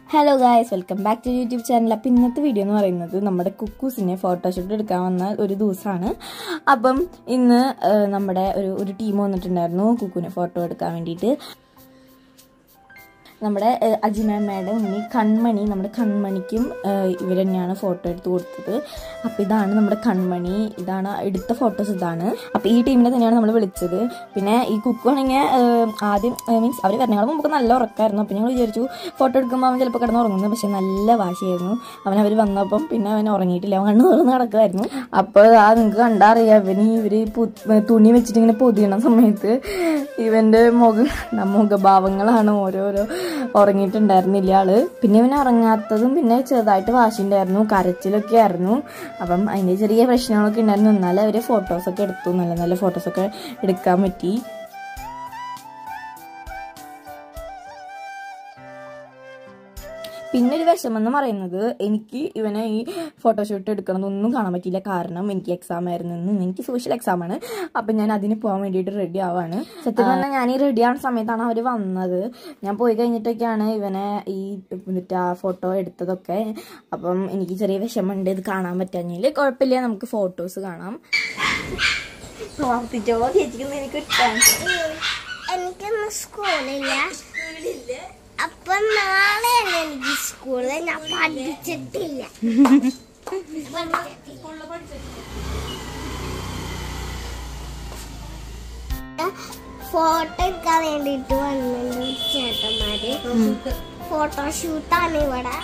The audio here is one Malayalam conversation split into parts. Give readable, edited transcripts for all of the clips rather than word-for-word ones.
Hello guys, welcome back to YouTube channel. അപ്പോൾ ഇന്നത്തെ വീഡിയോ എന്ന് പറയുന്നത് നമ്മുടെ കുക്കൂസിനെ ഫോട്ടോഷൂട്ട് എടുക്കാൻ വന്ന ഒരു ദിവസമാണ്. അപ്പം ഇന്ന് നമ്മുടെ ഒരു ടീം വന്നിട്ടുണ്ടായിരുന്നു കുക്കുവിനെ ഫോട്ടോ എടുക്കാൻ വേണ്ടിയിട്ട്. നമ്മുടെ അജിമമ്മയുടെ ഉണ്ണി കൺമണി, നമ്മുടെ കൺമണിക്കും ഇവർ തന്നെയാണ് ഫോട്ടോ എടുത്ത് കൊടുത്തത്. അപ്പോൾ ഇതാണ് നമ്മുടെ കൺമണി, ഇതാണ് എടുത്ത ഫോട്ടോസ് ഇതാണ്. അപ്പോൾ ഈ ടീമിനെ തന്നെയാണ് നമ്മൾ വിളിച്ചത്. പിന്നെ ഈ കുക്കു ആണെങ്കിൽ ആദ്യം മീൻസ് അവർ വരണങ്ങൾ മുമ്പ് നല്ല ഉറക്കമായിരുന്നു. അപ്പോൾ ഞങ്ങൾ വിചാരിച്ചു ഫോട്ടോ എടുക്കുമ്പോൾ അവൻ ചിലപ്പോൾ കിടന്ന് ഉറങ്ങുന്നു. പക്ഷെ നല്ല വാശിയായിരുന്നു. അവർ വന്നപ്പം പിന്നെ അവൻ ഉറങ്ങിയിട്ടില്ല, അവൻ കണ്ണു തുറന്ന് നടക്കുമായിരുന്നു. അപ്പോൾ നിങ്ങൾക്ക് കണ്ടറിയാം, ഇവർ തുണി വെച്ചിട്ട് ഇങ്ങനെ പൊതിയണ സമയത്ത് ഇവൻ്റെ മുഖഭാവങ്ങളാണ് ഓരോരോ. ഉറങ്ങിയിട്ടുണ്ടായിരുന്നില്ല ആള്. പിന്നെ ഇവന് ഉറങ്ങാത്തതും പിന്നെ ചെറുതായിട്ട് വാശിയുണ്ടായിരുന്നു, കരച്ചിലൊക്കെ ആയിരുന്നു. അപ്പം അതിൻ്റെ ചെറിയ പ്രശ്നങ്ങളൊക്കെ ഉണ്ടായിരുന്നു. എന്നാലും അവർ ഫോട്ടോസൊക്കെ എടുത്തു, നല്ല നല്ല ഫോട്ടോസൊക്കെ എടുക്കാൻ പറ്റി. പിന്നെ ഒരു വിഷമം എന്ന് പറയുന്നത്, എനിക്ക് ഇവനെ ഈ ഫോട്ടോഷൂട്ട് എടുക്കണമെന്നൊന്നും കാണാൻ പറ്റിയില്ല. കാരണം എനിക്ക് എക്സാം ആയിരുന്നു, എനിക്ക് സോഷ്യൽ എക്സാമാണ്. അപ്പം ഞാൻ അതിന് പോകാൻ വേണ്ടിയിട്ട് റെഡി ആവാണ്. സത്യം പറഞ്ഞാൽ ഞാൻ ഈ റെഡി ആവുന്ന സമയത്താണ് അവർ വന്നത്. ഞാൻ പോയി കഴിഞ്ഞിട്ടൊക്കെയാണ് ഇവനെ ഈ ഫോട്ടോ എടുത്തതൊക്കെ. അപ്പം എനിക്ക് ചെറിയ വിഷമമുണ്ട് ഇത് കാണാൻ പറ്റാഞ്ഞില്ല. കുഴപ്പമില്ല, നമുക്ക് ഫോട്ടോസ് കാണാം. എനിക്കൊന്നും സ്കൂളില്ല. അപ്പം നാളെയല്ലേ എനിക്ക് സ്കൂളിൽ, ഞാൻ പഠിച്ചിട്ടില്ല. ഫോട്ടോ എടുക്കാൻ വേണ്ടിട്ട് വന്നിട്ടുണ്ട് ചേട്ടന്മാര്. ഫോട്ടോഷൂട്ടാണ് ഇവിടെ.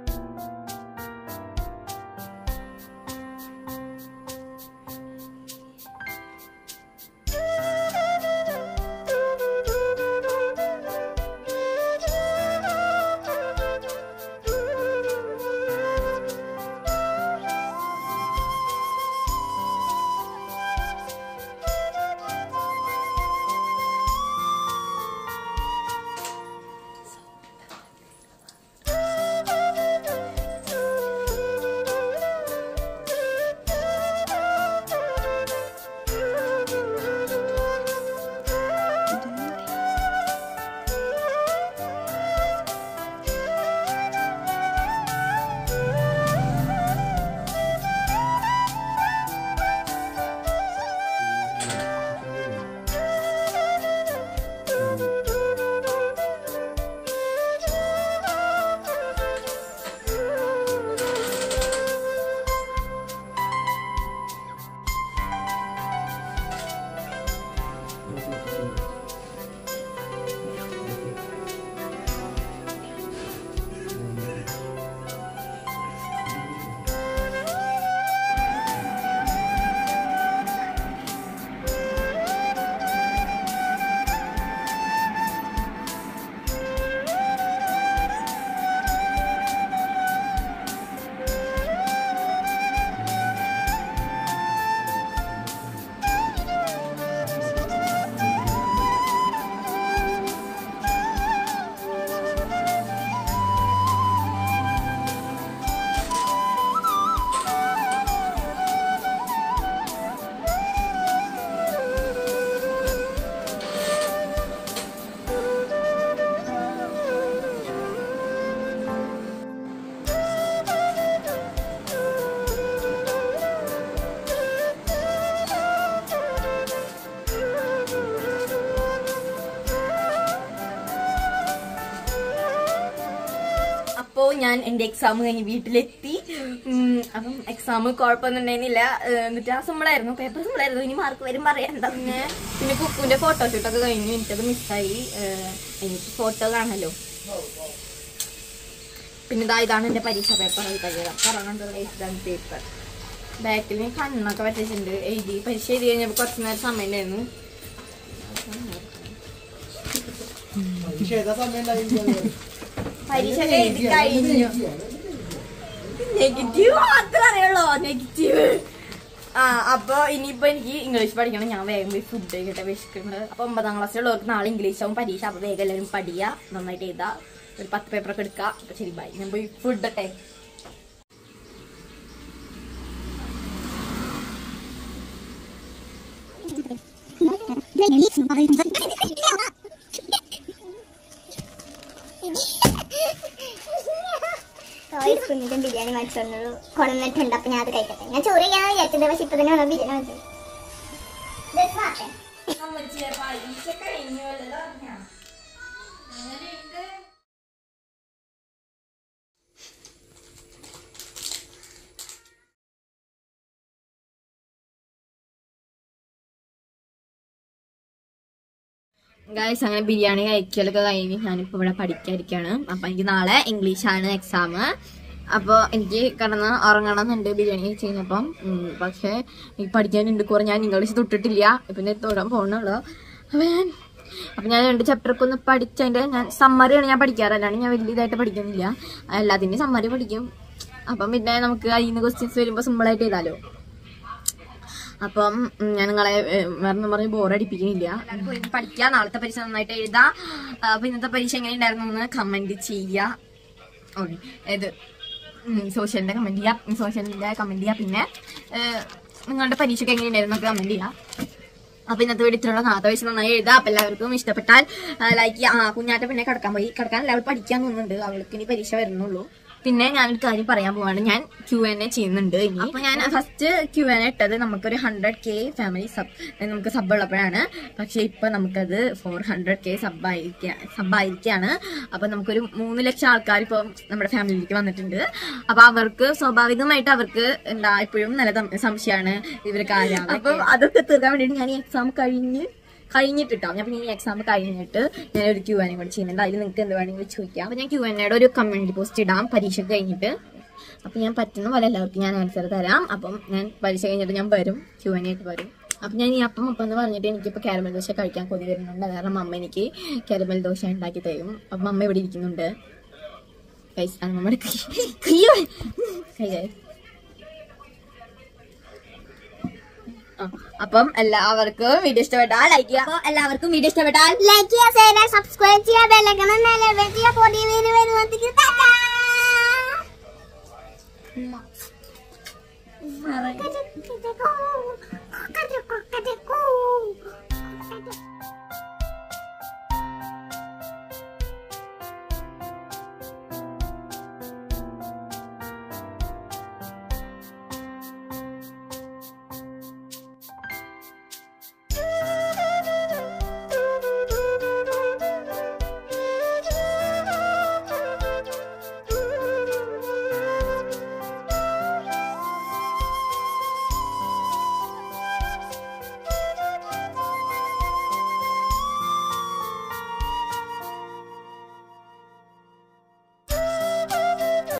അപ്പോൾ ഞാൻ എൻ്റെ എക്സാം കഴിഞ്ഞ് വീട്ടിലെത്തി. അപ്പം എക്സാം കുഴപ്പമൊന്നും ഉണ്ടായിരുന്നില്ല. എന്നിട്ട് ആ സിമ്പിളായിരുന്നു, പേപ്പർ സിമ്പിളായിരുന്നു. ഇനി മാർക്ക് വരും പറയണ്ട. പിന്നെ കുക്കുവിൻ്റെ ഫോട്ടോഷൂട്ടൊക്കെ കഴിഞ്ഞു, എനിക്കത് മിസ്സായി. എനിക്ക് ഫോട്ടോ കാണാമല്ലോ. പിന്നെ ഇതാണ് എൻ്റെ പരീക്ഷ പേപ്പർ. പറഞ്ഞിട്ടുള്ള എക്സാം പേപ്പർ. ബാക്കിൽ കണ്ണൊക്കെ വരച്ചിട്ടുണ്ട്. പരീക്ഷ എഴുതി കഴിഞ്ഞപ്പോൾ കുറച്ച് നേരം സമയം ഉണ്ടായിരുന്നു. പരീക്ഷ എഴുതി കഴിഞ്ഞു. നെഗറ്റീവ് മാത്രമേ അറിയുള്ളൂ, നെഗറ്റീവ്. അപ്പൊ ഇനിയിപ്പോ എനിക്ക് ഇംഗ്ലീഷ് പഠിക്കണം. ഞാൻ വേഗം പോയി ഫുഡ് കഴിക്കട്ടെ, വിശക്കുന്നത്. അപ്പൊ 9ാം ക്ലാസ്സിലുള്ളവർക്ക് നാളെ ഇംഗ്ലീഷ് ആവും പരീക്ഷ. അപ്പൊ വേഗം എല്ലാവരും പഠിക്കുക, നന്നായിട്ട് എഴുതാ, ഒരു 10 പേപ്പറൊക്കെ എടുക്കുക. അപ്പൊ ശരി, ബൈ. ഞാൻ പോയി ഫുഡ് ഇട്ടെ. സ്പൂണിന്റെ ബിരിയാണി വാങ്ങിച്ചു കൊണ്ടുവന്നിട്ടുണ്ട്. അപ്പൊ ഞാൻ അത് കഴിക്കട്ടെ. ഞാൻ ചോറ് കഴിക്കാൻ വിചാരിച്ചത്, പക്ഷെ ഇപ്പൊ തന്നെ വന്ന ബിരിയാണി വാങ്ങിച്ചു. ഗൈസ് അങ്ങനെ ബിരിയാണി കഴിക്കലൊക്കെ കഴിഞ്ഞ് ഞാനിപ്പോ ഇവിടെ പഠിക്കാതിരിക്കാണ്. അപ്പൊ എനിക്ക് നാളെ ഇംഗ്ലീഷാണ് എക്സാം. അപ്പോൾ എനിക്ക് കിടന്ന് ഉറങ്ങണമെന്നുണ്ട് ബിരിയാണി കഴിച്ച് കഴിഞ്ഞപ്പം. പക്ഷെ എനിക്ക് പഠിക്കാനുണ്ട് കുറെ. ഞാൻ ഇംഗ്ലീഷ് തൊട്ടിട്ടില്ല, പിന്നെ തൊടാൻ പോകണുള്ളൂ. അപ്പം ഞാൻ 2 ചാപ്റ്ററൊക്കെ ഒന്ന് പഠിച്ചതിൻ്റെ ഞാൻ സമ്മറിയാണ് ഞാൻ പഠിക്കാറ്. അല്ലാണ്ട് ഞാൻ വലിയ ഇതായിട്ട് പഠിക്കുന്നില്ല. എല്ലാത്തിൻ്റെയും സമ്മറി പഠിക്കും. അപ്പം പിന്നെ നമുക്ക് അതിൽ നിന്ന് ക്വസ്റ്റ്യൻസ് വരുമ്പോൾ സിമ്പിളായിട്ട് ചെയ്താലോ. അപ്പം ഞാൻ നിങ്ങളെ വേറെ പറഞ്ഞ് ബോറടിപ്പിക്കുന്നില്ല. പഠിക്കുക, നാളത്തെ പരീക്ഷ നന്നായിട്ട് എഴുതാം. അപ്പൊ ഇന്നത്തെ പരീക്ഷ എങ്ങനെ ഉണ്ടായിരുന്നു എന്ന് കമന്റ് ചെയ്യുക. ഓക്കെ, ഇത് സോഷ്യലിന്റെ കമന്റ് ചെയ്യാം, സോഷ്യലിന്റെ കമന്റ് ചെയ്യാം. പിന്നെ നിങ്ങളുടെ പരീക്ഷയ്ക്ക് എങ്ങനെ ഉണ്ടായിരുന്നു എന്നൊക്കെ കമന്റ് ചെയ്യാം. അപ്പൊ ഇന്നത്തെ വീഡിയോയിലുള്ള നാളത്തെ പരീക്ഷ നന്നായി എഴുതാം. അപ്പൊ എല്ലാവർക്കും ഇഷ്ടപ്പെട്ടാൽ ലൈക്ക് ചെയ്യുക. കുഞ്ഞാറ്റ പിന്നെ കിടക്കാൻ അവൾ പഠിക്കാൻ തോന്നുന്നുണ്ട്. അവൾക്ക് ഇനി പരീക്ഷ വരുന്നുള്ളൂ. പിന്നെ ഞാനൊരു കാര്യം പറയാൻ പോവാണ്. ഞാൻ Q&A ചെയ്യുന്നുണ്ട് ഇനി. അപ്പൊ ഞാൻ ഫസ്റ്റ് Q&A ഇട്ടത് നമുക്കൊരു 100K ഫാമിലി നമുക്ക് സബ് ഉള്ളപ്പോഴാണ്. പക്ഷെ ഇപ്പൊ നമുക്കത് 400K സബ്ബായിരിക്കാണ്. അപ്പൊ നമുക്കൊരു 3 ലക്ഷം ആൾക്കാർ ഇപ്പൊ നമ്മുടെ ഫാമിലിയിലേക്ക് വന്നിട്ടുണ്ട്. അപ്പൊ അവർക്ക് സ്വാഭാവികമായിട്ട് അവർക്ക് എന്താ ഇപ്പോഴും നല്ല സംശയമാണ് ഇവർക്ക് ആരാണ്. അപ്പൊ അതൊക്കെ തീർക്കാൻ വേണ്ടിയിട്ട് ഞാൻ ഈ എക്സാം കഴിഞ്ഞിട്ടിട്ടാവും. ഞാൻ പിന്നെ ഈ എക്സാം കഴിഞ്ഞിട്ട് ഞാൻ ഒരു Q&A കൂടെ ചെയ്യുന്നുണ്ട്. അതിൽ നിങ്ങൾക്ക് എന്ത് വേണമെങ്കിലും ചോദിക്കാം. അപ്പൊ ഞാൻ Q&Aയുടെ ഒരു കമന്റ് പോസ്റ്റ് ഇടാം പരീക്ഷ കഴിഞ്ഞിട്ട്. അപ്പൊ ഞാൻ പറ്റുന്ന പോലെ എല്ലാവർക്കും ഞാൻ ആൻസർ തരാം. അപ്പം ഞാൻ പരീക്ഷ കഴിഞ്ഞിട്ട് ഞാൻ വരും, Q&A ആയിട്ട് വരും. അപ്പൊ ഞാൻ ഈ അപ്പം എന്ന് പറഞ്ഞിട്ട് എനിക്കിപ്പോ കാരമൽ ദോശ കഴിക്കാൻ കൊതി വരുന്നുണ്ട്. കാരണം അമ്മ എനിക്ക് കാരമൽ ദോശ ഉണ്ടാക്കി തരും. അപ്പം അമ്മ ഇവിടെ ഇരിക്കുന്നുണ്ട്. നമ്മുടെ അപ്പം എല്ലാവർക്കും വീഡിയോ ഇഷ്ടപ്പെട്ടാൽ ലൈക്ക് ചെയ്യുക. ലൈക്ക് ചെയ്യുക, സബ്സ്ക്രൈബ് ചെയ്യുക, ബെൽ ഐക്കൺ എനേബിൾ ചെയ്യുക. പുതിയ വീഡിയോ വരുന്നതിന്